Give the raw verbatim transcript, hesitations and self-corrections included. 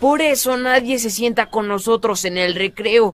Por eso nadie se sienta con nosotros en el recreo.